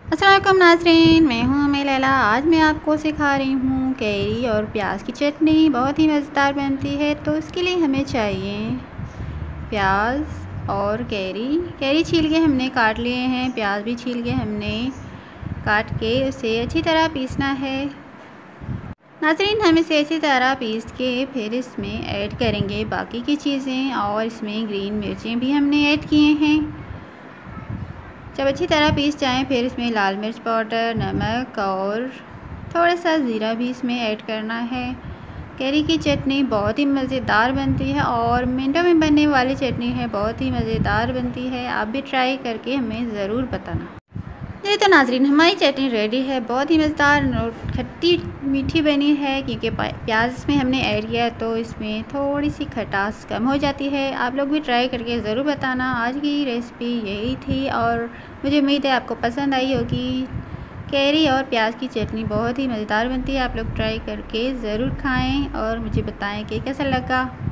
अस्सलाम वालेकुम नाज़रीन, मैं हूँ मैं लैला। आज मैं आपको सिखा रही हूँ कैरी और प्याज की चटनी। बहुत ही मज़ेदार बनती है। तो इसके लिए हमें चाहिए प्याज और कैरी छील के हमने काट लिए हैं। प्याज भी छील के हमने काट के उसे अच्छी तरह पीसना है। नाज़रीन, हम इसे अच्छी तरह पीस के फिर इसमें ऐड करेंगे बाकी की चीज़ें, और इसमें ग्रीन मिर्चें भी हमने ऐड किए हैं। जब अच्छी तरह पीस जाएं फिर इसमें लाल मिर्च पाउडर, नमक और थोड़ा सा ज़ीरा भी इसमें ऐड करना है। कैरी की चटनी बहुत ही मज़ेदार बनती है और मिनटों में बनने वाली चटनी है। बहुत ही मज़ेदार बनती है। आप भी ट्राई करके हमें ज़रूर बताना। ये तो नाज़रीन, हमारी चटनी रेडी है। बहुत ही मज़ेदार और खट्टी मीठी बनी है, क्योंकि प्याज इसमें हमने ऐड किया है तो इसमें थोड़ी सी खटास कम हो जाती है। आप लोग भी ट्राई करके ज़रूर बताना। आज की रेसिपी यही थी और मुझे उम्मीद है आपको पसंद आई होगी। कैरी और प्याज की चटनी बहुत ही मज़ेदार बनती है। आप लोग ट्राई करके ज़रूर खाएँ और मुझे बताएँ कि कैसा लगा।